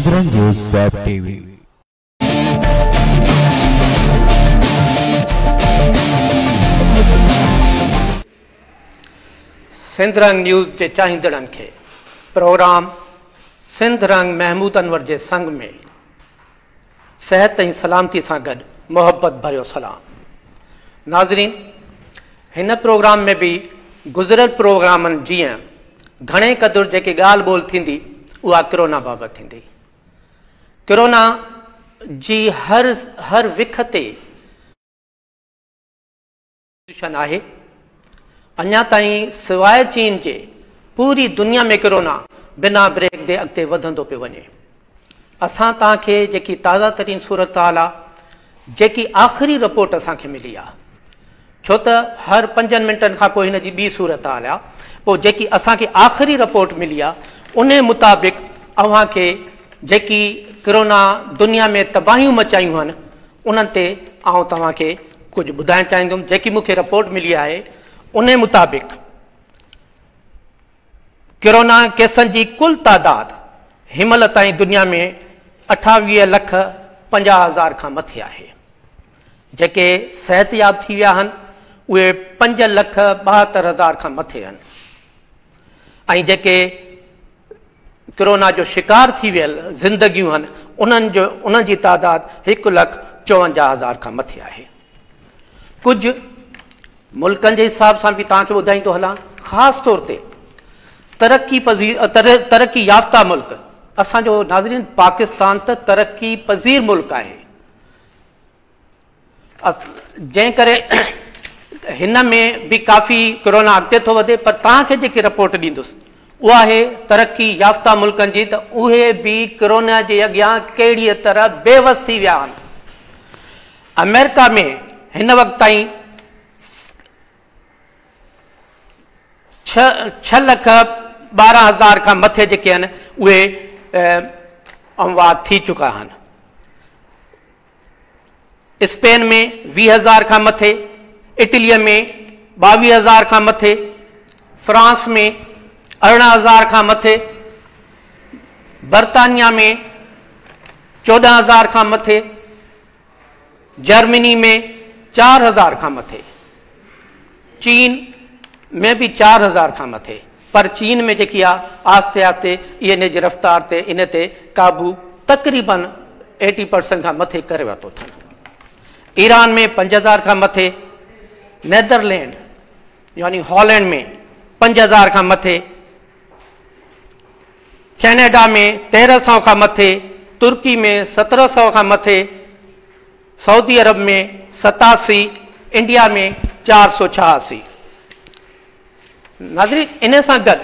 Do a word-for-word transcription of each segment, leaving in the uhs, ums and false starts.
सिंधरन news web TV. Sindhrang news के चाहींदड़नि खे प्रोग्राम सिंधरन महमूद अनवर के संग में सेहत ऐं सलामती से गॾु मोहब्बत भरियो सलाम। नाज़रीन, हिन प्रोग्राम में भी गुज़िरियल प्रोग्रामनि जीअं घणे क़दुरु जेकी ॻाल्हि ॿोल थींदी उहा कोरोना बाबति थींदी। कोरोना जी हर हर विख ते आहे। अञा ताईं सवाइ चीन जे पूरी दुनिया में कोरोना बिना ब्रेक दे अॻिते वधंदो पियो वञे। असां तव्हांखे जेकी ताज़ा तरीन सूरत हाल आहे, जेकी आख़िरी रिपोर्ट असांखे मिली आहे, छो त हर पंजनि मिंटनि खां पोइ हिन जी ॿी सूरत हाल आहे, पोइ जेकी असांखे आख़िरी रिपोर्ट मिली आहे उन मुताबिक़ अव्हांखे जेकी कोरोना दुनिया में तबाहियूं मचायूं आहिनि उन्हनि ते आउं तव्हांखे कुझु ॿुधाइणु चाहींदुमि। जेकी मूंखे रिपोर्ट मिली आहे उन मुताबिक़ कोरोना केसनि जी कुल तादाद हिनमहिल ताईं दुनिया में अठावीह लख पंजाह हज़ार खां मथे आहे। जेके सिहतयाब थी विया आहिनि उहे पंज लख ॿाहतरि हज़ार खां मथे आहिनि ऐं जेके कोरोना जो शिकार थी वियल ज़िंदगियूं आहिनि उन्हनि जो उन्हनि जी तादाद हिकु लख चोवंजाह हज़ार खां मथे आहे। कुझु मुल्कनि जे हिसाब सां बि तव्हांखे ॿुधाईंदो हलां। ख़ासि तौर ते तरक़ी पज़ीर तर तरक़ी याफ़्ता मुल्क, असांजो नाज़रीन पाकिस्तान त तरक़ी पज़ीर मुल्क आहे। जंहिं करे हिन में भी काफ़ी कोरोना अॻिते थो वधे, पर तव्हांखे जेकी रिपोर्ट ॾींदुसि उहा आहे तरक़ी याफ़्ता मुल्कनि जी, त उहे बि कोरोना जे अॻियां कहिड़ीअ तरह बेवस थी विया आहिनि। अमेरिका में हिन वक़्त ताईं छह छह लख ॿारहं हज़ार खां मथे जेके आहिनि उहे अमवात थी चुका आहिनि। स्पेन में वीह हज़ार खां मथे, इटलीअ में ॿावीह हज़ार खां मथे, फ्रांस में अरिड़हं हज़ार खां मथे, बर्तानिया में चोॾहं हज़ार खां मथे, जर्मनी में चार हज़ार खां मथे, चीन में भी चार हज़ार खां मथे। पर चीन में जेकी आहे आस्ते आस्ते इन जी रफ़्तार ते इन ते काबू तक़रीबन एटी परसेंट खां मथे करे वरितो अथनि। ईरान में पंज हज़ार खां मथे, नेदरलैंड यानी हॉलैंड में पंज हज़ार खां मथे, कैनेडा में तेरह सौ खां मथे, तुर्की में सत्रह सौ खां मथे, सऊदी अरब में सतासी, इंडिया में चार सौ छियासी। नाज़रीन, इन सां गॾु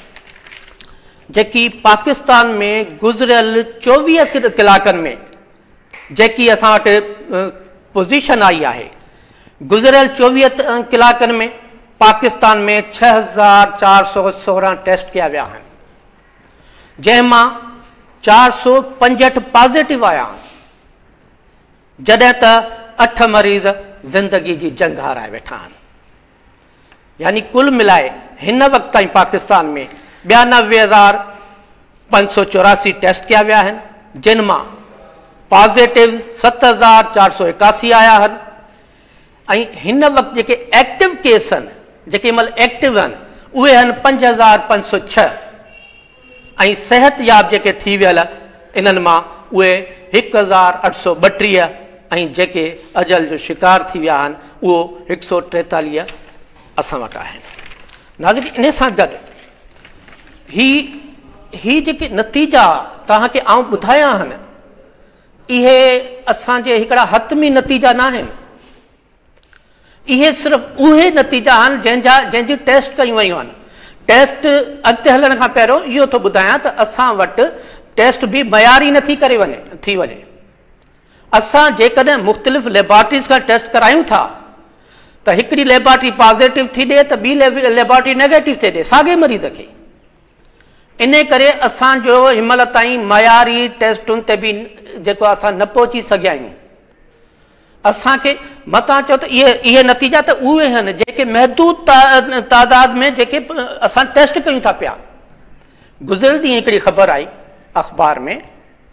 जेकी पाकिस्तान में गुज़िरियल चोवीह कलाकनि में जेकी असां वटि पोज़ीशन आई आहे, गुज़िरियल चोवीह कलाकनि में पाकिस्तान में छह हज़ार चार सौ सोरहं टेस्ट कया विया आहिनि, जंहिंमां चार सौ पंजहठि पॉज़िटिव आया आहिनि, जॾहिं त अठ मरीज़ ज़िंदगी जी जंग हाराए वेठा आहिनि। यानी कुल मिलाए हिन वक़्त ताईं पाकिस्तान में ॿियानवे हज़ार पंज सौ चौरासी टेस्ट कया विया आहिनि, जिन मां पॉज़िटिव सत हज़ार चार सौ एकासी आया आहिनि ऐं हिन वक़्तु जेके एक्टिव केस आहिनि, जेके महिल एक्टिव आहिनि उहे आहिनि पंज हज़ार पंज सौ छह ऐं सिहतयाब जेके थी वियल इन्हनि मां उहे हिकु हज़ार अठ सौ ॿटीह ऐं जेके अजल जो शिकार थी विया आहिनि उहो हिकु सौ टेतालीह असां वटि आहिनि। नाज़रीन, इन सां गॾु ही ही जेके नतीजा तव्हांखे आउं ॿुधाया आहिनि, इहे असांजे हिकिड़ा हतमी नतीजा न आहिनि। इहे सिर्फ़ु उहे नतीजा आहिनि जंहिंजा जंहिंजी टेस्ट कयूं वयूं आहिनि। टेस्ट अॻिते हलण खां पहिरियों इहो थो ॿुधायां त असां वटि टेस्ट बि मयारी नथी करे वञे थी वञे। असां जेकॾहिं मुख़्तलिफ़ लेबॉरेटरीज़ खां टेस्ट करायूं था त हिकिड़ी लेबॉरेटरी पॉज़िटिव थी ॾिए त ॿी लेबॉरेटरी नेगेटिव थी ॾिए साॻे मरीज़ खे। इन करे असांजो हिनमहिल ताईं मयारी टेस्टुनि ते बि जेको असां न पहुची सघिया आहियूं। असांखे मतां चओ त इहे इहे नतीजा त उहे आहिनि जेके महदूद तादाद में जेके असां टेस्ट कयूं था पिया। गुज़िरियल ॾींहुं हिकिड़ी ख़बर आई अख़बार में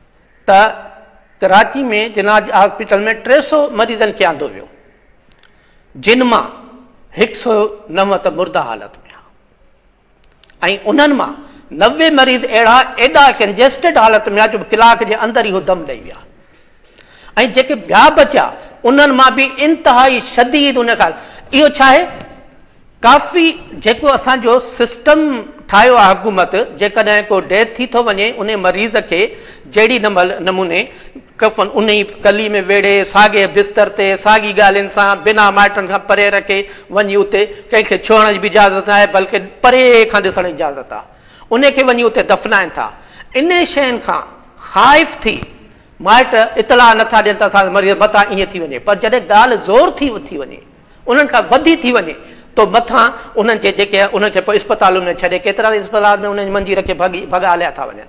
त कराची में जिनाज हॉस्पिटल में टे सौ मरीज़नि खे आंदो वियो, जिन मां हिकु सौ नव त मुर्दा हालत में आहे ऐं उन्हनि मां नवे मरीज़ अहिड़ा एॾा कंजेस्टेड हालत में आहे जो कलाक जे अंदरि ई उहो दम ॾेई विया ऐं जेके ॿिया बचिया उन्हनि मां बि इंतिहाई शदीद उन खां इहो छा आहे काफ़ी जेको असांजो सिस्टम ठाहियो आहे हुकूमत, जेकॾहिं को डेथ थी थो वञे उन मरीज़ खे जहिड़ी नमल नमूने कफ़न उन ई कली में वेड़े साॻे बिस्तर ते साॻी ॻाल्हियुनि सां बिना माइटनि खां परे रखे वञी उते कंहिंखे छुहण जी बि इजाज़त आहे, बल्कि परे खां ॾिसण जी इजाज़त आहे, उन खे वञी उते दफ़नाइनि था। इन शयुनि खां ख़ाइफ़ थी माइट इतलाह नथा ॾियनि त असां मरीज़ मथां ईअं थी वञे, पर जॾहिं ॻाल्हि ज़ोर थी थी वञे उन्हनि खां वधी थी वञे तो मथां उन्हनि जे जेके उनखे पोइ इस्पतालुनि में छॾे, केतिरा इस्पताल में उन्हनि मंजीर खे भॻी भॻा हलिया था वञनि।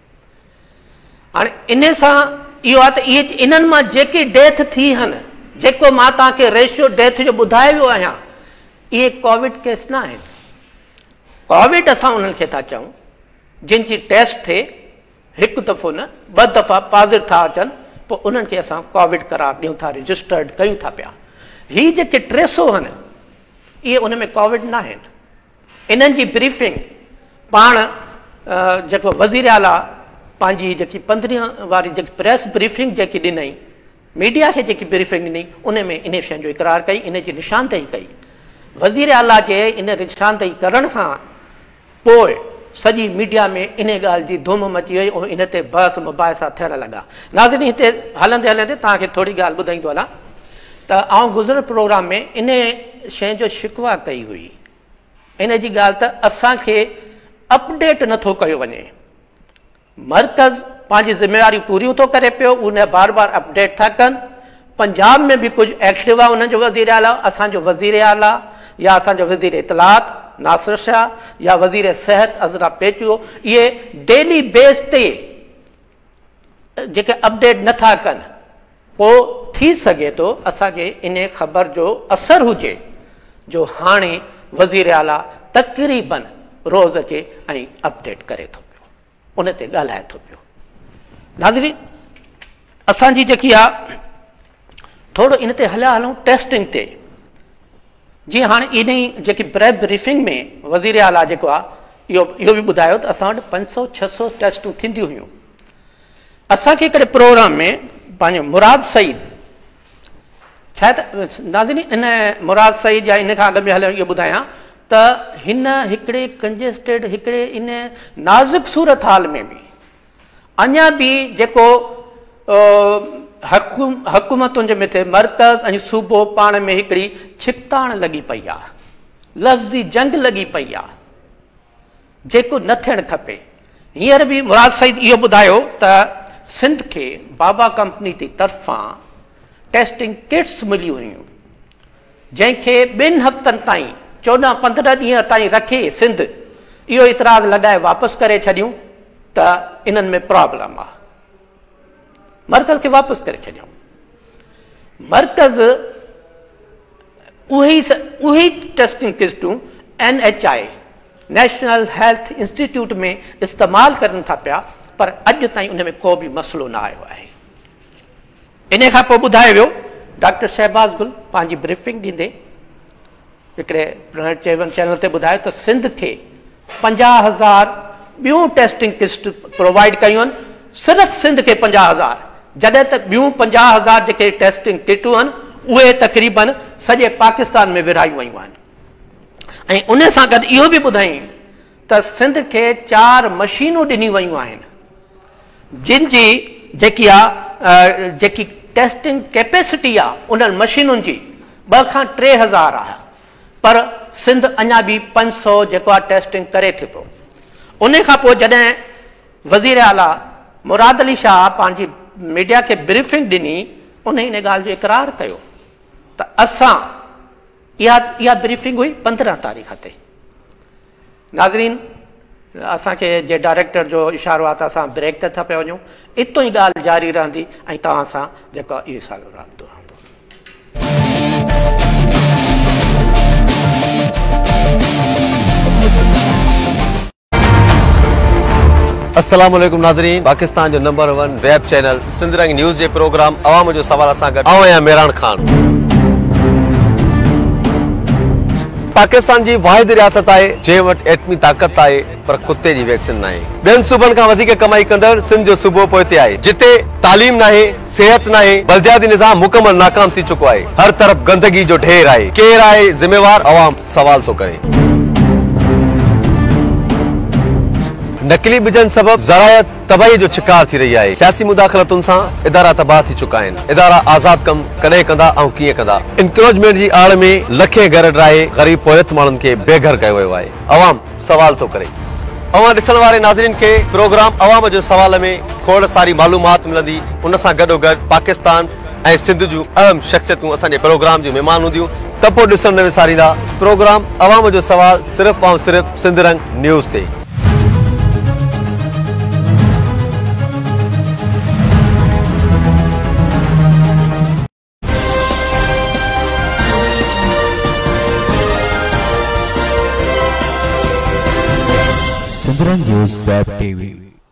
हाणे इन सां इहो आहे त इहे इन्हनि मां जेकी डेथ थी आहिनि, जेको मां तव्हांखे रेशियो डेथ जो ॿुधाए वियो आहियां, इहे कोविड केस न आहिनि। कोविड असां उन्हनि खे था चऊं जिन जी टेस्ट थिए हिकु दफ़ो न ॿ दफ़ा पॉज़िटिव था अचनि, पोइ उन्हनि खे असां कोविड करार ॾियूं था, रजिस्टर्ड कयूं था पिया। हीअ जेके टे सौ आहिनि इहे उन में कोविड न आहिनि। इन्हनि जी ब्रीफिंग पाण जेको वज़ीर आला पंहिंजी जेकी पंद्रहं वारी जेकी प्रेस ब्रीफिंग जेकी ॾिनई, मीडिया खे जेकी ब्रीफिंग ॾिनई, उन में इन शइ जो इक़रार कई, इन जी निशानदेही कई। वज़ीर आला जे इन निशानदेही करण खां पोइ सॼी मीडिया में इन ॻाल्हि जी धूम मची वई ऐं इन ते बहस मुबाहिसा थियण लॻा। नाज़रीन, हिते हलंदे हलंदे तव्हांखे थोरी ॻाल्हि ॿुधाईंदो हलां त आउं गुज़िरियल प्रोग्राम में इन शइ जो शिकवा कई हुई, इन जी ॻाल्हि त असांखे अपडेट नथो कयो वञे। मर्कज़ पंहिंजी ज़िम्मेवारियूं पूरियूं थो करे पियो, उन बार बार अपडेट था कनि। पंजाब में बि कुझु एक्टिव आहे उन्हनि जो वज़ीर आला, असांजो वज़ीर आला या असांजो वज़ीर इतलात नासिर शाह या वज़ीर सिहत अज़रा पेचो, इहे डेली बेस ते जेके अपडेट नथा कनि, पोइ थी सघे थो असांखे इन ख़बर जो असर हुजे जो हाणे वज़ीर आला तक़रीबन रोज़ अचे ऐं अपडेट करे थो पियो, उन ते ॻाल्हाए थो पियो। नाज़रीन, असांजी जेकी आहे थोरो इन ते हलिया हलूं टेस्टिंग ते। जीअं हाणे इन ई जेकी प्रेस ब्रीफिंग में वज़ीर आला जेको आहे इहो इहो बि ॿुधायो त असां वटि पंज सौ छह सौ टेस्टूं थींदियूं हुयूं। असांखे हिकिड़े प्रोग्राम में पंहिंजो मुराद सईद, छा आहे त नाज़रीन इन मुराद सईद या इन खां अॻु में हलियो इहो ॿुधायां त हिन हिकिड़े कंजेस्टेड हिकिड़े इन नाज़ुक सूरत हाल में बि अञा बि जेको हकूम हुकूमतुनि जे मथे मर्कज़ ऐं सूबो पाण में हिकिड़ी छिकताण लॻी पई आहे, लफ़्ज़ी जंग लॻी पई आहे, जेको न थियणु खपे। हींअर बि मुराद सईद इहो ॿुधायो त सिंध खे बाबा कंपनी जी तरफ़ां टेस्टिंग किट्स मिलियूं हुयूं, जंहिंखे ॿिनि हफ़्तनि ताईं चोॾहं पंद्रहं ॾींहं ताईं रखे सिंध इहो इतराज़ लॻाए वापसि करे छॾियूं त इन्हनि में प्रॉब्लम आहे, मर्कज़ खे वापसि करे छॾियूं। मर्कज़ उहे उहे टेस्टिंग किट्सूं N H I national health institute में इस्तेमालु करनि था पिया, पर अॼु ताईं उन में को बि मसइलो न आयो आहे। इन खां पोइ ॿुधायो वियो, डॉक्टर शहबाज़ गुल पंहिंजी ब्रीफिंग ॾींदे हिकिड़े चेवन चैनल ते ॿुधायो त सिंध खे पंजाह हज़ार ॿियूं टेस्टिंग किट्स प्रोवाइड कयूं आहिनि, सिर्फ़ु सिंध खे पंजाह हज़ार, जॾहिं त ॿियूं पंजाह हज़ार जेके टेस्टिंग किटूं आहिनि उहे तक़रीबन सॼे पाकिस्तान में विरहायूं वयूं आहिनि। ऐं उन सां गॾु इहो बि ॿुधाई त सिंध खे चार मशीनूं ॾिनियूं वयूं आहिनि, जिन जी जेकी आहे जेकी टेस्टिंग कैपेसिटी आहे उन्हनि मशीनुनि जी ॿ खां टे हज़ार आहे, पर सिंध अञा बि पंज सौ जेको आहे टेस्टिंग करे थो पियो। उन खां पोइ जॾहिं वज़ीर आला मुराद अली शाह पंहिंजी मीडिया खे ब्रीफिंग ॾिनी, उन हिन ॻाल्हि जो इक़रार कयो त असां इहा इहा ब्रीफिंग हुई पंद्रहं तारीख़ ते। नाज़रीन, असांखे जे डायरेक्टर जो इशारो आहे त असां ब्रेक ते था पिया वञूं, इतो ई ॻाल्हि जारी रहंदी ऐं तव्हां सां जेको इहो साॻियो राब्तो रहंदो। अस्सलाम वालेकुम नाज़रीन, पाकिस्तान जो number one web channel Sindh Rang news जे प्रोग्राम अवाम जो सवाल असां गॾु आऊं आहियां मेहरान खान। पाकिस्तान जी वाहिद रियासत आहे जे वटि एटमी ताक़त आहे पर कुत्ते जी वैक्सीन न आहे। ॿियनि सूबनि खां वधीक कमाई कंदड़ सिंध जो सूबो पोइते आहे, जिते तालीम नाहे, सेहत नाहे, बल्दियाती निज़ाम मुकमल नाकाम थी चुको आहे। हर तरफ़ गंदगी जो ढेर आहे। केरु आहे ज़िम्मेवार? अवाम सवाल थो करे। नकली बिजन सबब ज़रायत तबाही जो शिकार थी रही है। सियासी मुदाखलतुन से इदारा तबाह थी चुका हैं। इदारा आजाद कम कदे कंदा ऐं कीअं कंदा। इंक्रोचमेंट की आड़ में लखे घर ड्राए गरीब पोयत माण्हुनि खे बेघर कयो वियो आहे। अवाम सवाल तो करे। अवां ॾिसण वारे नाज़रीन के प्रोग्राम अवाम जो सवाल में खोड़ सारी मालूमात मिलंदी। उन सां गॾोगॾु पाकिस्तान ऐं सिंध जूं अहम शख्सियतूं असांजे प्रोग्राम जूं महिमान हूंदियूं। त पोइ ॾिसण न विसारींदा प्रोग्राम अवाम जो सवाल सिर्फ़ ऐं सिर्फ़ सिंध रंग न्यूज़ ते। Sindh Rang news web TV.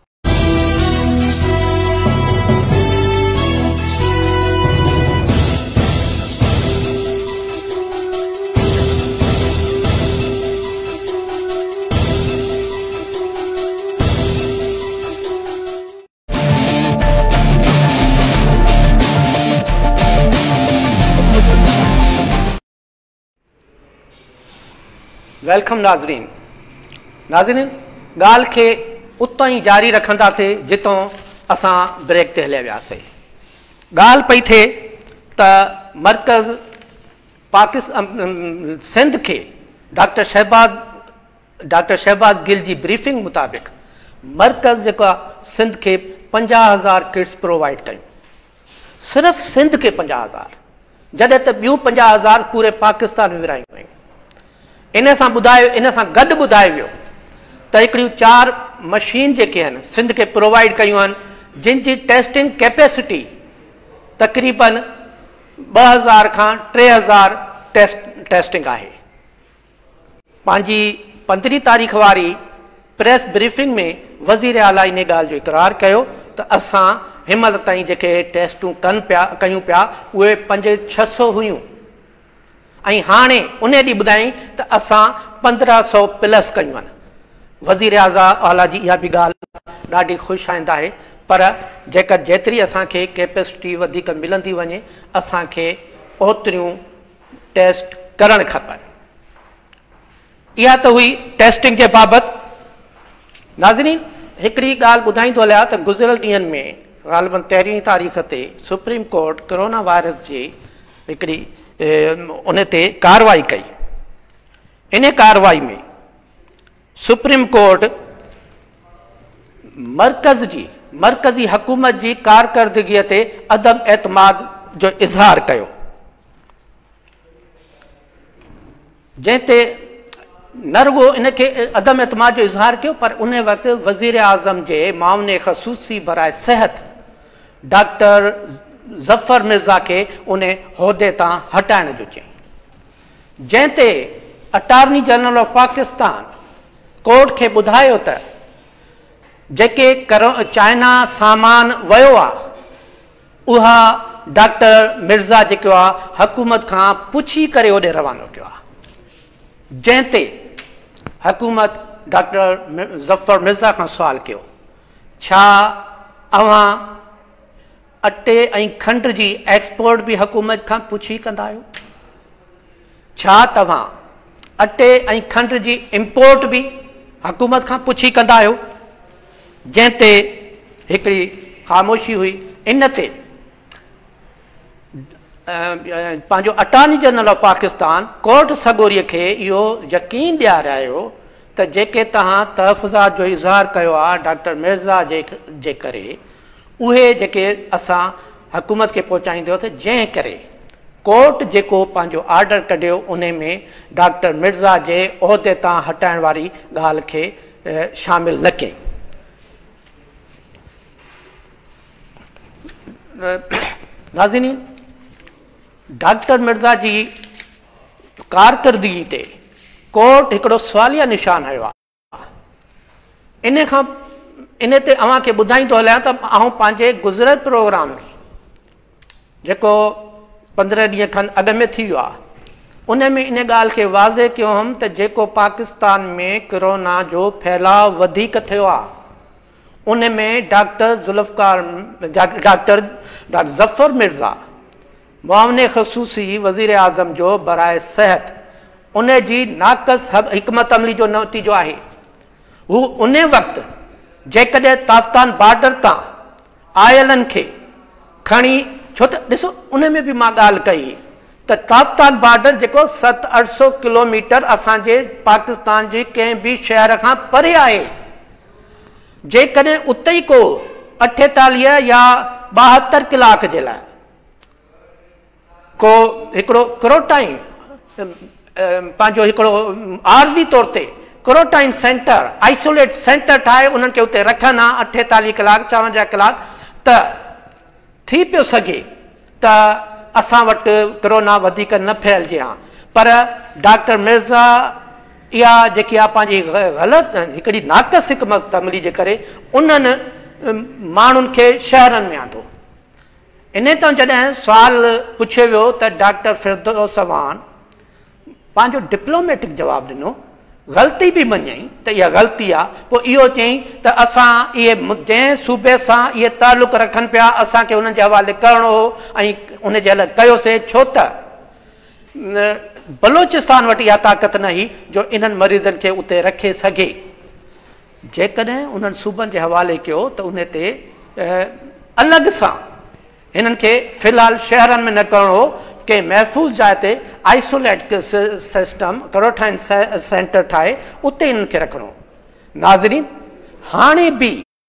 Welcome नाज़रीन। नाज़रीन गाल के उतो ही जारी रखंदासीं जितों असां ब्रेक ते हलिया वियासीं। गाल पई थे त मरकज़ पाकिस्तान सिंध के डॉक्टर शहबाज डॉक्टर शहबाज गिल जी ब्रीफिंग मुताबिक़ मरकज़ जेका सिंध के पंजाह हज़ार किट्स प्रोवाइड कयूं। सिर्फ़ सिंध के पंजाह हज़ार जॾहिं त ॿियूं पंजाह हज़ार पूरे पाकिस्तान में विरायूं आहिनि। इन सां ॿुधायो इन सां गॾु ॿुधायो वियो त हिकिड़ियूं चार मशीन जेके आहिनि सिंध खे प्रोवाइड कयूं आहिनि, जिन जी टेस्टिंग कैपेसिटी तक़रीबन ॿ हज़ार खां टे हज़ार टेस्ट टेस्टिंग आहे। पंहिंजी पंद्रहीं तारीख़ वारी प्रेस ब्रीफिंग में वज़ीर आला इन ॻाल्हि जो इक़रार कयो त असां हिनमहिल ताईं जेके टेस्टूं कनि पिया कयूं पिया उहे पंज छह सौ हुयूं ऐं हाणे उन ॾींहुं ॿुधाई त असां पंद्रहं सौ प्लस कयूं आहिनि। वज़ीर आज़ा आला जी इहा बि ॻाल्हि ॾाढी ख़ुशि आईंदा आहे, पर जेकर जेतिरी असांखे कैपेसिटी वधीक मिलंदी वञे असांखे ओतिरियूं टेस्ट करणु खपनि। इहा त हुई टेस्टिंग जे बाबति। नाज़रीन हिकिड़ी ॻाल्हि ॿुधाईंदो हलिया त गुज़िरियल ॾींहंनि में ग़ालिबन तेरहीं तारीख़ ते सुप्रीम कोर्ट कोरोना वायरस जी हिकिड़ी उन ते कार्रवाई कई। इन कार्रवाई में सुप्रीम कोर्ट मरकज़ जी मरकज़ी हुकूमत जी कारकर्दगीअ ते अदम एतमाद जो इज़हार कयो, जंहिंते न रुगो इनखे अदम एतमाद जो इज़हार कयो पर उन वक़्तु वज़ीर आज़म जे मामले ख़सूसी बराए सेहत डॉक्टर ज़फ़र मिर्ज़ा के उन उहिदे तां हटाइण जो चई, जंहिंते attorney general of Pakistan court के ॿुधायो त जेके करो चाइना सामान वियो आहे उहा डॉक्टर मिर्ज़ा जेको आहे हुकूमत खां पुछी करे ओॾे रवानो कयो आहे, जंहिंते हुकूमत डॉक्टर ज़फ़र मिर्ज़ा खां सुवाल कयो छा अव्हां अटे ऐं खंड जी एक्सपोर्ट भी हुकूमत खां पुछी कंदा आहियो? छा तव्हां अटे ऐं खंड जी इंपोर्ट भी हुकूमत खां पुछी कंदा आहियो? जंहिंते हिकिड़ी ख़ामोशी हुई। इन ते पंहिंजो attorney general of Pakistan court सगोरीअ खे इहो यकीन ॾियारायो त जेके तव्हां तहफ़ुज़ात जो इज़हार कयो आहे डॉक्टर मिर्ज़ा जे जे करे उहे जेके असां हुकूमत खे पहुचाईंदो त जंहिं करे कोर्ट जेको पंहिंजो ऑर्डर कढियो उन में डॉक्टर मिर्ज़ा जे उहिदे तां हटाइण वारी ॻाल्हि खे शामिल न कई। नाज़रीन डॉक्टर मिर्ज़ा जी कारकर्दगी ते कोर्ट हिकिड़ो सवालिया निशान हयो आहे। इन खां इन ते अव्हांखे ॿुधाईंदो हलियां त आउं पंहिंजे गुज़िरियल प्रोग्राम जेको पंद्रहं ॾींहं खनि अॻु में थी वियो आहे उन में इन ॻाल्हि खे वाज़े कयो हुअमि त जेको पाकिस्तान में कोरोना जो फैलाव वधीक थियो आहे उन में doctor Zulfiqar doctor doctor Zafar Mirza मुआविन ख़ुसूसी वज़ीर आज़म जो बराए सिहत उन जी नाक़स हिकमत अमली जो नतीजो आहे। हू उन वक़्तु जेकॾहिं ताफ़्तान बॉर्डर तां आयलनि खे खणी छो त ॾिसो उन में बि मां ॻाल्हि कई त ताफ़्तान बॉर्डर जेको सत अठ सौ किलोमीटर असांजे पाकिस्तान जे कंहिं बि शहर खां परे आहे। जेकॾहिं उते ई को अठेतालीह या ॿाहतरि कलाक जे लाइ को हिकिड़ो क्वारंटाइन पंहिंजो हिकिड़ो आरज़ी तौर ते क्वारंटाइन सेंटर आइसोलेट सेंटर ठाहे उन्हनि खे उते रखनि हा अठेतालीह कलाक चोवंजाह कलाक त थी पियो सघे त असां वटि कोरोना वधीक न फैलिजे हा। पर डॉक्टर मिर्ज़ा इहा जेकी आहे पंहिंजी ग़लति हिकिड़ी नाक़स हिकमत अमली जे करे उन्हनि माण्हुनि खे शहरनि में आंदो। इन तां जॾहिं सुवाल पुछियो वियो त डॉक्टर फिरदौस अवान पंहिंजो डिप्लोमेटिक जवाबु ॾिनो ग़लती बि मञई त इहा ग़लती आहे पोइ इहो चयईं त असां इहे जंहिं सूबे सां इहे तालुक़ रखनि पिया असांखे उन्हनि जे हवाले करिणो हो ऐं उन जे हल कयोसीं छो त बलोचिस्तान वटि इहा ताक़त न हुई जो इन्हनि मरीज़नि खे उते रखे सघे। जेकॾहिं उन्हनि सूबनि जे हवाले कयो त उन ते अलॻि सां हिननि खे फ़िलहालु शहरनि में न करिणो हो के महफ़ूज़ जाइ ते आइसोलेट सिस्टम क्वारंटाइन सेंटर ठाहे उते इन्हनि खे रखिणो। नाज़रीन हाणे बि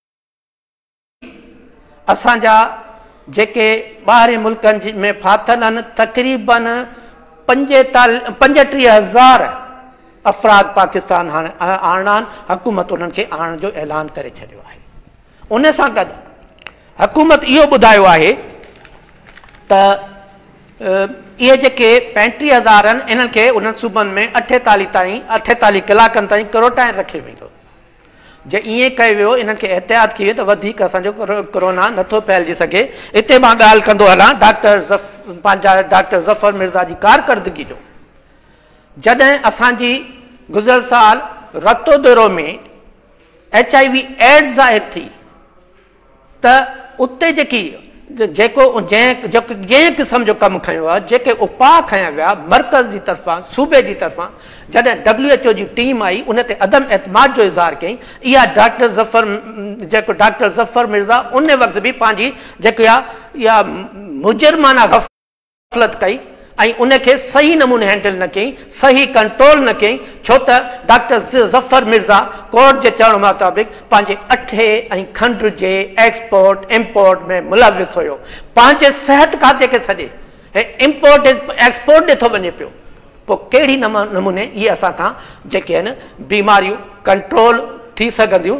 असांजा जेके ॿाहिरि मुल्कनि में फाथल आहिनि तक़रीबन पंजेतालीह पंजटीह हज़ार अफ़राद पाकिस्तान हाणे आणा आहिनि। हुकूमत उन्हनि खे आणण जो ऐलान करे छॾियो आहे। उन सां गॾु हुकूमत इहो ॿुधायो आहे त इहे जेके पंटीह हज़ार आहिनि इन्हनि खे उन्हनि सूबनि में अठेतालीह ताईं अठेतालीह कलाकनि ताईं क्वारंटाइन रखे वेंदो। जे ईअं कयो वियो इन्हनि खे एहतियात कई त वधीक असांजो कोरोना नथो फैलिजी सघे। हिते मां ॻाल्हि कंदो हलां डॉक्टर पंहिंजा डॉक्टर ज़फ़र मिर्ज़ा जी कारकर्दगी जो। जॾहिं असांजी गुज़िरियल साल रतोदरो में एच आई वी एड्स ज़ाहिर थी त उते जेकी जेको जंहिं जेको जंहिं क़िस्म जो कमु खयो आहे जेके उपाउ खया विया मर्कज़ जी तरफ़ां सूबे जी तरफ़ां जॾहिं डब्ल्यू एच ओ जी टीम आई उन ते अदम एतमाद जो इज़हार कयईं। इहा डॉक्टर ज़फ़र जेको डॉक्टर ज़फ़र मिर्ज़ा उन वक़्तु बि पंहिंजी जेकी आहे इहा मुजरमाना ग़फ़लत कई ऐं उनखे सही नमूने हैंडल न कयईं सही कंट्रोल न कयईं छो त डॉक्टर ज़फ़र मिर्ज़ा कोर्ट जे चवण मुताबिक़ पंहिंजे अठे ऐं खंड जे एक्सपोर्ट इम्पोर्ट में मुलविस हुयो। पंहिंजे सिहत खाते खे छॾे ऐं इम्पोर्ट एक्सपोर्ट ॾे थो वञे पियो। पोइ कहिड़ी नमूने इहे असां खां जेके आहिनि बीमारियूं कंट्रोल थी सघंदियूं।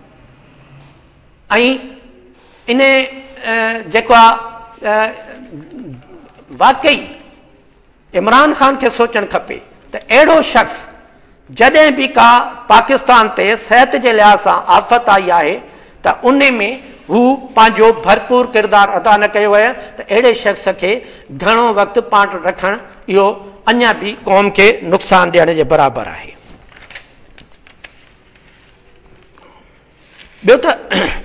ऐं इन जेको आहे वाकई इमरान ख़ान खे सोचणु खपे त अहिड़ो शख़्स जॾहिं बि का पाकिस्तान ते सिहत जे लिहाज़ सां आफ़त आई आहे त उन में हू पंहिंजो भरपूर किरदारु अदा न कयो आहे त अहिड़े शख़्स खे घणो वक़्तु पाण रखणु इहो अञा बि क़ौम खे नुक़सान ॾियण जे बराबरि आहे। ॿियो त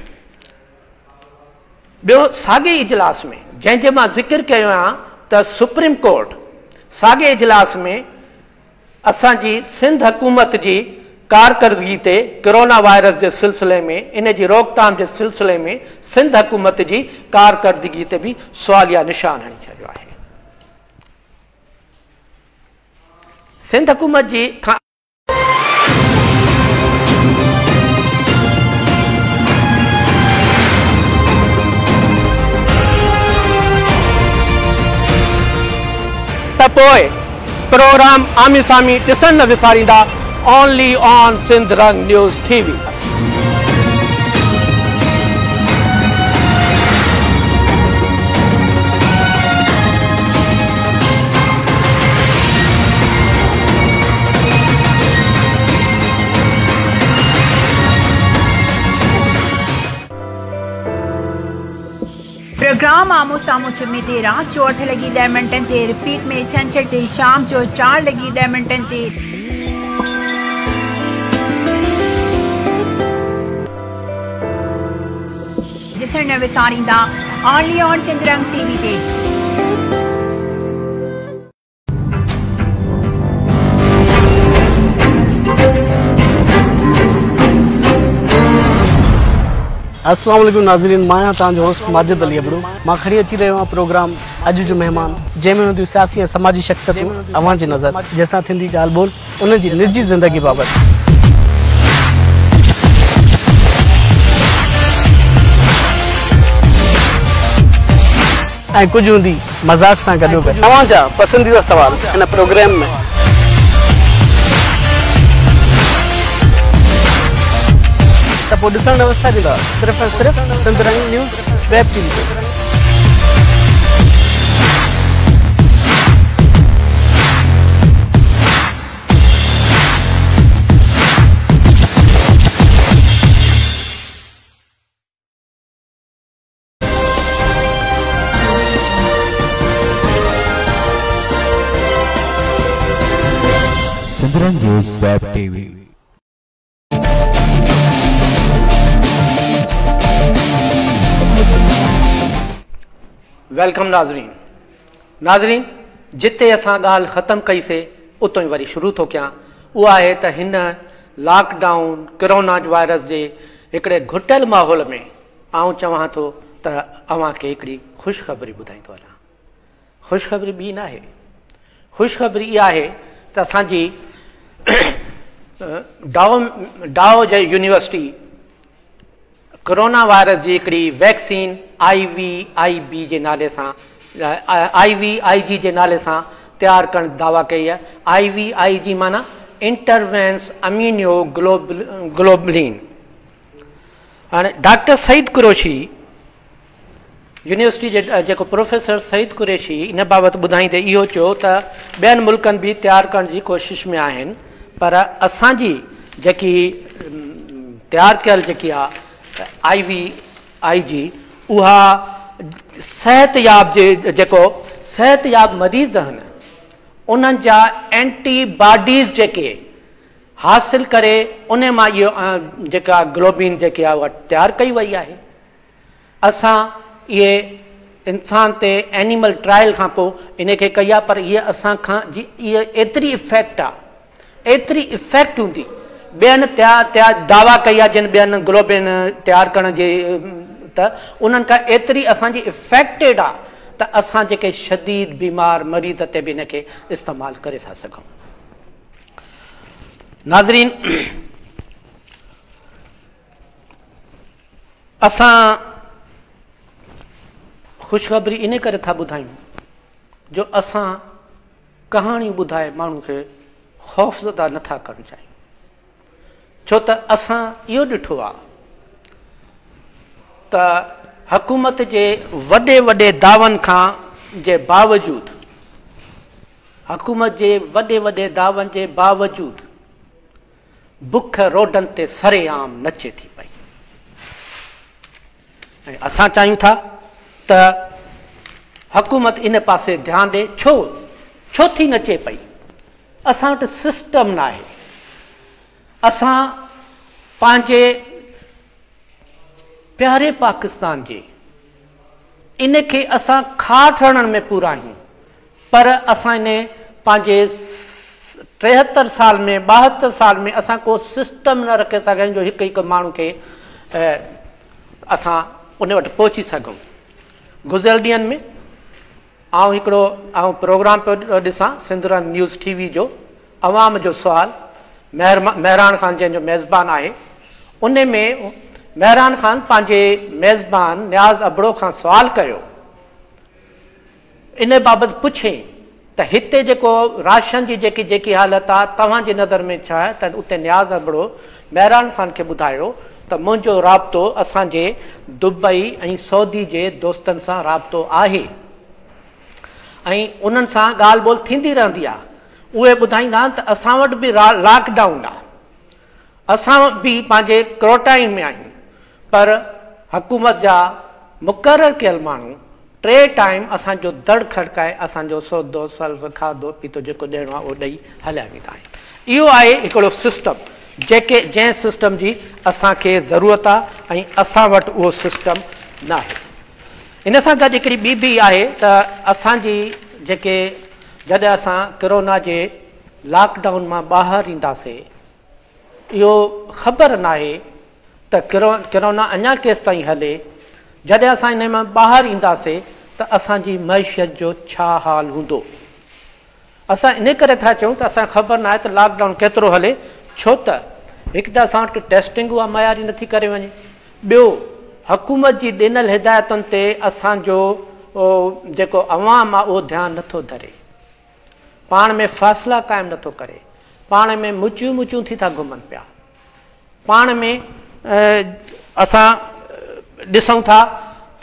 ॿियो साॻे इजलास में जंहिंजे मां ज़िक्र कयो आहियां त सुप्रीम कोर्ट साॻे इजलास में असांजी सिंध हुकूमत जी कारकर्दगी ते कोरोना वायरस जे सिलसिले में इन जी रोकथाम जे सिलसिले में सिंध हुकूमत जी कारकर्दगी ते बि सुवालिया निशान हणी छॾियो आहे। सिंध हुकूमत जी खां पोइ प्रोग्राम आमी सामी ॾिसण न विसारींदा only on Sindh Rang news TV. Program आमो सामो जुमे ते रात जो अठ लगी ॾह मिनटनि ते रिपीट में छंछर ते शाम जो चार लगी ॾह मिनटनि ते। ॾिसण न विसारींदा ऑनली ऑन सिंधरंग टीवी ते। अस्सलाम वालेकुम नाज़रीन, मां तव्हांजो होस्ट माजिद अली अबड़ू। मां खणी अची रहियो आहियां प्रोग्राम अॼु जो महिमान, जंहिंमें हूंदियूं सियासी ऐं समाजी शख़्सियतूं अवां जी नज़र, जंहिंसां थींदी ॻाल्हि ॿोल उन्हनि जी निजी ज़िंदगी बाबति। ऐं कुझु हूंदी मज़ाक सां गॾो गॾु तव्हां जा पसंदीदा सवाल हिन प्रोग्राम में। त पोइ ॾिसण न विसारींदा सिर्फ़ु ऐं सिर्फ़ु सिंधरंग न्यूज़ वेब टीवी ते। Sindhurang News Web T V. Welcome नाज़रीन। नाज़रीन, जिते असां ॻाल्हि ख़तमु कईसीं उतो ई वरी शुरू थो कयां। उहा आहे त हिन लॉकडाउन कोरोना वायरस जे हिकिड़े घुटियल माहौल में आउं चवां थो त अव्हांखे हिकिड़ी ख़ुशख़बरी ॿुधाईंदो हलां। ख़ुशख़बरी ॿी न आहे, ख़ुशख़बरी इहा आहे त असांजी डाओ डाओ जे यूनिवर्सिटी कोरोना वायरस जी हिकिड़ी vaccine I V I B जे नाले सां आई वी आई जी जे नाले सां तयारु करण दावा कई आहे। आई वी आई जी माना इंटरवेंस अमीनो ग्लोबल ग्लोबलिन। हाणे डॉक्टर सईद कुरैशी यूनिवर्सिटी जे जेको प्रोफेसर सईद कुरैशी इन बाबति ॿुधाईंदे इहो चयो त ॿियनि मुल्कनि बि तयारु करण जी कोशिश में आहिनि, पर असांजी जेकी तयारु कयल जेकी आहे आई वी आई जी उहा सिहतयाब जे जेको सिहतयाब मरीज़ आहिनि उन्हनि जा एंटीबॉडीज़ जेके हासिल करे उन मां इहो जेका ग्लोबिन जेकी आहे उहा तयारु कई वई आहे। असां इहे इंसान ते एनिमल ट्रायल खां पोइ इन खे कई आहे, पर इहा असां खां जी इहा एतिरी इफेक्ट आहे, एतिरी इफेक्ट हूंदी ॿियनि तयारु तयारु दावा कई आहे जिन ॿियनि ग्लोबिन तयारु करण जे त उन्हनि खां एतिरी असांजी इफेक्टेड आहे त असां जेके शदीद बीमार मरीज़ ते बि इन खे इस्तेमालु करे था सघूं। नाज़रीन, असां ख़ुशख़बरी इन करे था ॿुधायूं जो असां कहाणी ॿुधाए माण्हू खे ख़ौफ़ज़दा नथा करणु चाहियूं, छो त असां इहो ॾिठो आहे त हुकूमत जे वॾे वॾे दावनि खां जे बावजूदि हुकूमत जे वॾे वॾे दावनि जे बावजूदि बुख रोडनि ते सरेआम नचे थी पई। ऐं असां चाहियूं था त हुकूमत इन पासे ध्यानु ॾे। छो छो थी नचे पई? असां वटि सिस्टम न आहे। असां पंहिंजे प्यारे पाकिस्तान जे इन खे असां खाट हणण में पूरा आहियूं, पर असां इन पंहिंजे टेहतरि साल में ॿाहतरि साल में असां को सिस्टम न रखे सघूं जो हिकु हिकु माण्हू खे असां उन वटि पहुची सघूं। गुज़िरियल ॾींहंनि में आउं हिकिड़ो आउं प्रोग्राम पियो ॾिसां सिंधरंग न्यूज़ टीवी जो, अवाम जो सुवाल, मेहरमा मेहरान ख़ान जंहिंजो मेज़बान आहे, उन में मेहरान ख़ान पंहिंजे मेज़बान नियाज़ अबड़ो खां सुवाल कयो, इन बाबति पुछे त हिते जेको राशन जी जेकी जेकी हालत आहे तव्हांजी नज़र में छा आहे? त उते नियाज़ अबड़ो मेहरान ख़ान खे ॿुधायो त मुंहिंजो राब्तो असांजे दुबई ऐं सऊदी जे दोस्तनि सां राब्तो आहे ऐं उन्हनि सां ॻाल्हि ॿोल थींदी रहंदी आहे। उहे ॿुधाईंदा आहिनि त असां वटि बि लॉकडाउन आहे, असां बि पंहिंजे क्वारंटाइन में आहियूं, पर हुकूमत जा मुक़ररु कयल माण्हू टे टाइम असांजो दड़ खड़काए असांजो सौदो सल्फ खाधो पीतो जेको ॾियणो आहे उहो ॾेई हलिया वेंदा आहिनि। इहो आहे हिकिड़ो सिस्टम जेके जंहिं सिस्टम जी असांखे ज़रूरत आहे ऐं असां वटि उहो सिस्टम न आहे। इन सां गॾु हिकिड़ी ॿी बि आहे त असांजी जेके जॾहिं असां कोरोना जे लॉकडाउन मां ॿाहिरि ईंदासीं इहो ख़बर न आहे त किरो किरोना अञा केसि ताईं हले। जॾहिं असां इन मां ॿाहिरि ईंदासीं त असांजी मैशियत जो छा हाल हूंदो। असां इन करे था चऊं त असांखे ख़बर न आहे त लॉकडाउन केतिरो हले, छो त हिकु त असां वटि टेस्टिंग उहा मयारी नथी करे वञे, ॿियो हुकूमत जी ॾिनल हिदायतुनि ते असांजो जेको अवाम आहे उहो ध्यानु नथो धरे, पाण में फ़ासिला क़ाइमु नथो करे, पाण में मुचियूं मुचियूं थी था घुमनि पिया, पाण में असां ॾिसूं था त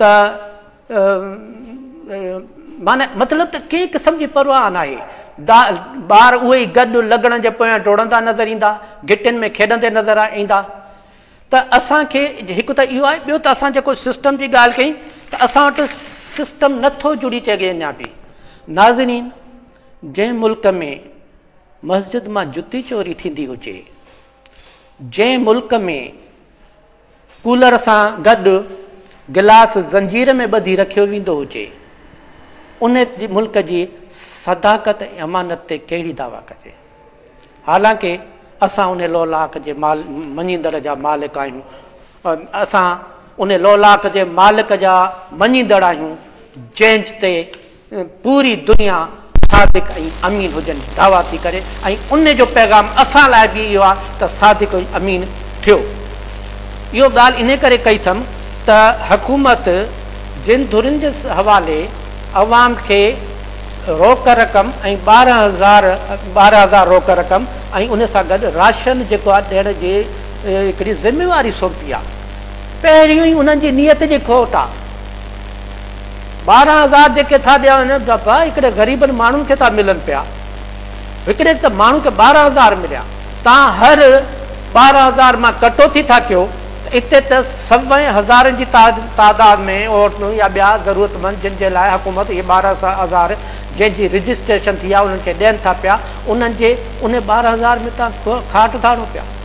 माना मतिलबु त कंहिं क़िस्म जी परवाह न आहे। दा ॿार उहे ई गॾु लॻण जे पोयां डोड़ंदा नज़र ईंदा, गिटियुनि में खेॾंदे नज़र ईंदा। त असांखे हिकु त इहो आहे, ॿियो त असां जेको सिस्टम जी ॻाल्हि कई त असां वटि सिस्टम नथो जुड़ी सघे अञा बि। नाज़रीन, जंहिं मुल्क में मस्जिद मां जुती चोरी थींदी हुजे, जंहिं मुल्क में कूलर सां गॾु गिलास ज़ंजीर में ॿधी रखियो वेंदो हुजे, उन मुल्क जी सदाकत ऐं अमानत ते कहिड़ी दावा कजे। हालांकि असां उन लोलाक जे माल मञींदड़ जा मालिक आहियूं, असां उन लोलाक जे मालिक जा मञींदड़ आहियूं जंहिं ते पूरी दुनिया सादिक ऐं अमीन हुजनि दावा थी करे, ऐं उन जो पैगाम असां लाइ बि इहो आहे त सादिक ऐं अमीन थियो। इहो ॻाल्हि इन करे कई अथमि त हुकूमत जिन धुरियुनि जे हवाले अवाम खे रोक रक़म ऐं ॿारहं हज़ार ॿारहं हज़ार रोक रक़म ऐं उन सां गॾु राशन जेको आहे ॾियण जी हिकिड़ी ज़िमेवारी सौंपी आहे, पहिरियों ई उन्हनि जी नियत जी खोट आहे। ॿारहं हज़ार जेके था ॾियनि दफ़ा हिकिड़े ग़रीबनि माण्हुनि खे था मिलनि पिया, हिकिड़े त माण्हू खे ॿारहं हज़ार मिलिया, तव्हां हर ॿारहं हज़ार मां कटौती था कयो, इते त सवें हज़ारनि जी तादाद में औरतूं या ॿिया ज़रूरतमंद जिन जे लाइ हुकूमत इहे ॿारहं हज़ार जंहिंजी रजिस्ट्रेशन थी आहे उन्हनि खे ॾियनि था पिया, उन्हनि जे उन ॿारहं हज़ार में तव्हां खाट था आणो पिया।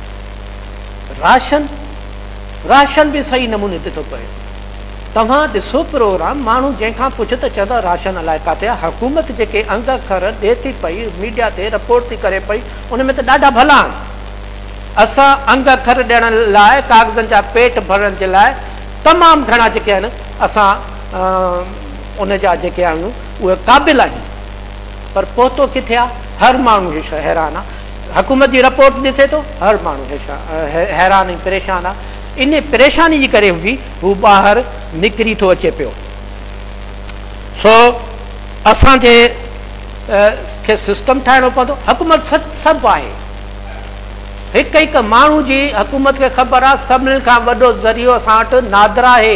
राशन राशन बि सही नमूने ते थो पए। तव्हां ॾिसो प्रोग्राम, माण्हू जंहिंखां पुछ त चवंदा राशन अलाए किथे आहे। हुकूमत जेके अंग अखर ॾिए थी पई, मीडिया ते रिपोर्ट थी करे पई, उन में त ॾाढा भला आहिनि। असां अंग अखर ॾियण लाइ, कागज़नि जा पेट भरण जे लाइ तमामु घणा जेके आहिनि असां उन जा जेके आहियूं उहे क़ाबिल आहियूं, पर पहुतो किथे आहे? हर माण्हू हैरान आहे। हुकूमत जी रिपोर्ट ॾिसे थो, हर माण्हू हैरान ऐं परेशान आहे। इन परेशानी जे करे बि हू ॿाहिरि निकिरी थो अचे पियो। सो असांजे खे सिस्टम ठाहिणो पवंदो। हुकूमत सभु आहे, हिकु हिकु माण्हू जी हुकूमत खे ख़बर आहे। सभिनी खां वॾो ज़रियो असां वटि नादरा आहे।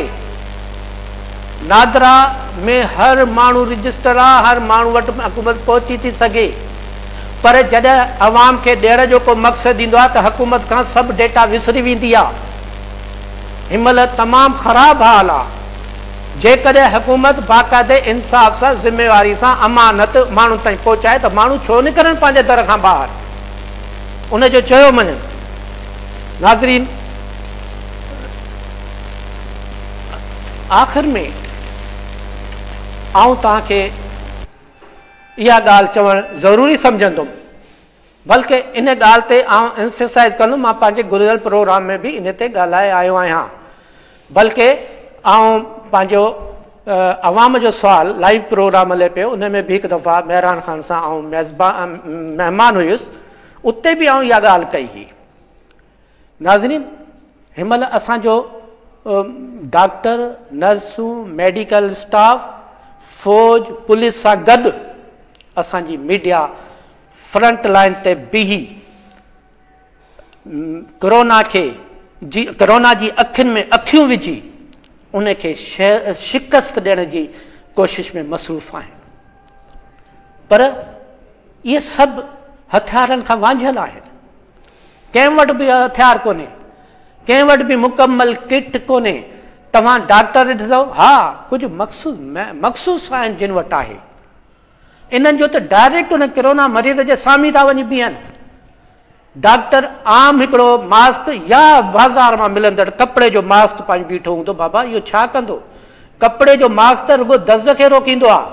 नादरा में हर माण्हू रजिस्टर आहे, हर माण्हू वटि हुकूमत पहुची थी सघे, पर जॾहिं अवाम खे ॾियण जो को मक़सदु ईंदो आहे त हुकूमत खां सभु डेटा विसरी वेंदी आहे। हिनमहिल तमामु ख़राबु हाल आहे। जेकॾहिं हुकूमत बाक़ाइदे इंसाफ़ सां ज़िमेवारी सां अमानत माण्हू ताईं पहुचाए त माण्हू छो निकिरनि पंहिंजे दर खां ॿाहिरि, उनजो चयो मञनि। नाज़रीन, आख़िर में आउं तव्हांखे इहा ॻाल्हि चवणु ज़रूरी सम्झंदुमि, बल्कि इन ॻाल्हि ते आउं एम्फेसाइज़ कंदुमि। मां पंहिंजे गुज़िरियल प्रोग्राम में बि इन ते ॻाल्हाए आयो आहियां, बल्कि आउं पंहिंजो अवाम जो सुवाल लाइव प्रोग्राम हले पियो, उन में बि हिकु दफ़ा महिरान ख़ान सां आउं मेज़बान महिमान हुयुसि, उते बि आउं इहा ॻाल्हि कई हुई। नाज़रीन, हिनमहिल असांजो डॉक्टर, नर्सूं, मेडिकल स्टाफ, फ़ौज, पुलिस सां गॾु असांजी मीडिया फ्रंट लाइन ते बीही कोरोना खे जी कोरोना जी अखियुनि में अखियूं विझी उनखे शिकस्त ॾियण जी कोशिश में मसरूफ़ आहिनि। पर इहे सभु हथियारनि खां वांझियल आहिनि। कंहिं वटि बि हथियार कोन्हे, कंहिं वटि बि मुकमल किट कोन्हे, तव्हां डॉक्टर ॾिठो, हा कुझु मखसूस मखसूस आहिनि जिन वटि आहे। इन्हनि जो त डायरेक्ट उन कोरोना मरीज़ जे साम्हूं था वञी बीहनि। डॉक्टर आम हिकिड़ो मास्क या बाज़ार मां मिलंदड़ कपिड़े जो मास्क पाणी बीठो हूंदो, बाबा इहो छा कंदो? कपिड़े जो मास्क त रुगो दर्द खे रोकींदो आहे।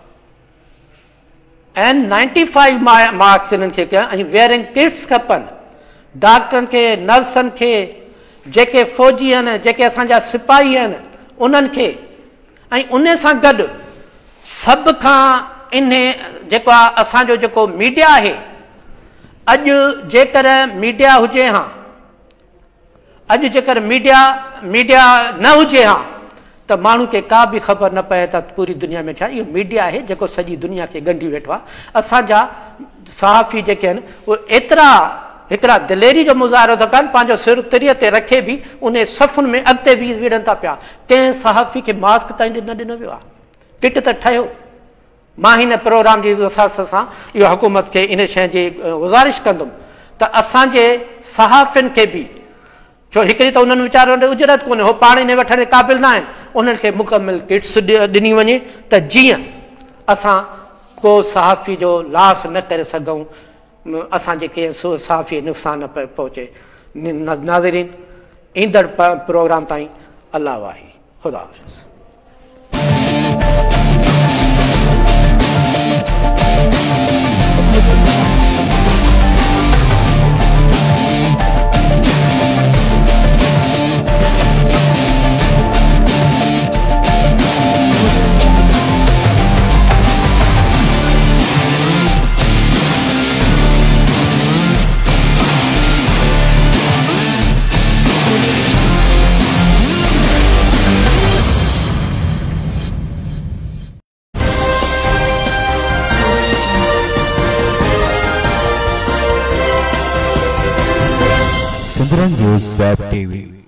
एन नाइंटी फाइव मास्क हिननि खे कया ऐं वेयरिंग किट्स खपनि डॉक्टरनि खे, नर्सनि खे, जेके फ़ौजी आहिनि, जेके असांजा सिपाही आहिनि उन्हनि खे। ऐं उन सां गॾु सभ खां इन जेको आहे असांजो जेको मीडिया आहे, अॼु जेकर मीडिया हुजे हा, अॼु जेकर मीडिया मीडिया न हुजे हा त माण्हू खे का बि ख़बर न पए त पूरी दुनिया में छा। इहो मीडिया आहे जेको सॼी दुनिया खे ॻंढी वेठो आहे। असांजा सहाफ़ी जेके आहिनि उहे एतिरा हिकिड़ा दिलेरी जो मुज़ाहिरो था कनि, पंहिंजो सिर तिरीअ ते रखे बि उन सफ़ुनि में अॻिते बि विढ़नि था पिया। कंहिं सहाफ़ी खे मास्क ताईं न ॾिनो वियो आहे, किट त ठहियो। मां हिन प्रोग्राम जी वसात सां इहो हुकूमत खे इन शइ जी गुज़ारिश कंदुमि त असांजे सहाफ़ियुनि खे बि, छो हिकिड़ी त उन्हनि वीचारनि खे उजरत कोन्हे, हो पाण ई वठण जे क़ाबिल न आहिनि, उन्हनि खे मुकमिल किट्स ॾिनी वञे त जीअं असां को सहाफ़ी जो लास न करे सघूं, असांजे कंहिं सहाफ़ी नुक़सान न पहुचे। नाज़रीन, ईंदड़ प्रोग्राम ताईं अल्लाह वाही, ख़ुदा हाफ़िज़। Sindran News Web T V